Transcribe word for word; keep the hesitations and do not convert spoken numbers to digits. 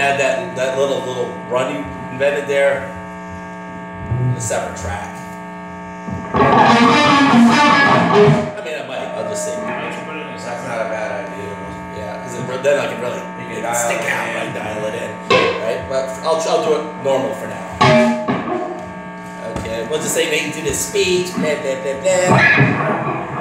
add that that little little run you invented there. A separate track. I mean, I might. I'll just see. That's not a bad idea. Yeah, because then I can really You can dial stick it out, in, right? dial it in, right? But I'll I'll do it normal for now. Okay, we'll just say make do the speech. Blah blah blah blah.